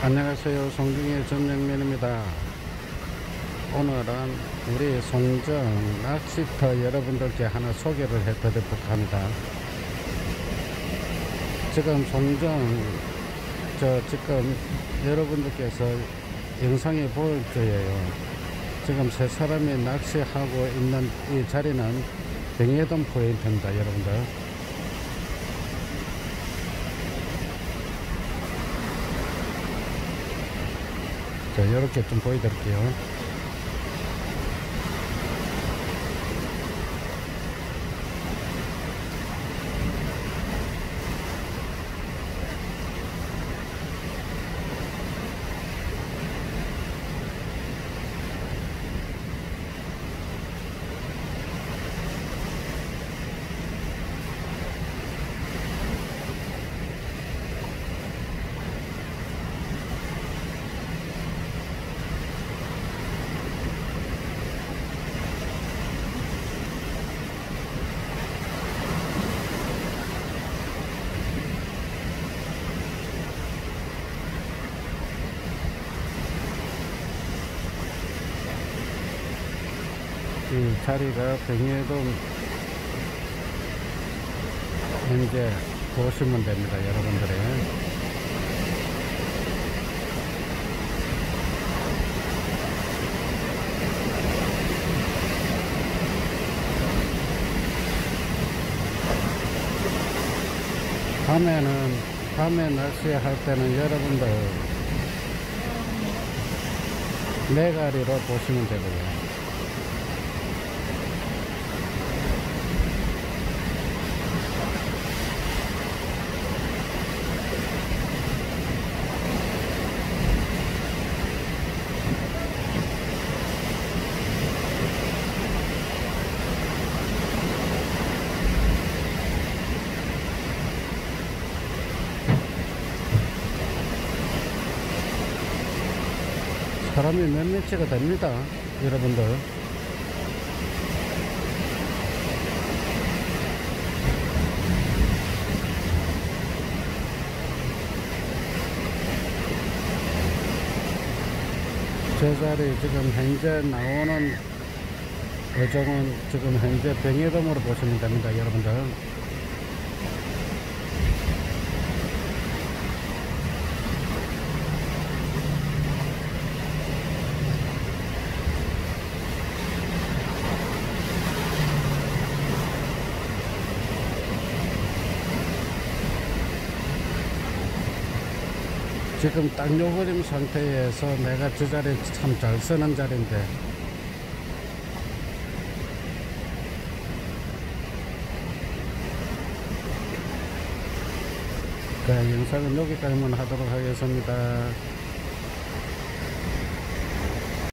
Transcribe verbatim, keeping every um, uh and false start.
안녕하세요. 송중의 전영면입니다. 오늘은 우리 송정 낚시터 여러분들께 하나 소개를 해드리도록 합니다. 지금 송정 저 지금 여러분들께서 영상에 보일 거예요. 지금 세 사람이 낚시하고 있는 이 자리는 병해동 포인트입니다. 여러분들, 자, 이렇게 좀 보여드릴게요. 이 자리가 병해동, 현재 보시면 됩니다. 여러분들의 밤에는 밤에 낚시할 때는 여러분들 메가리로 보시면 되고요. 사람이 몇몇째가 됩니다. 여러분들, 제 자리 지금 현재 나오는 어종은 지금 현재 병해돔으로 보시면 됩니다. 여러분들, 지금 딱 요그림 상태에서 내가 저 자리 참 잘 쓰는 자리인데, 그 영상은 여기까지만 하도록 하겠습니다.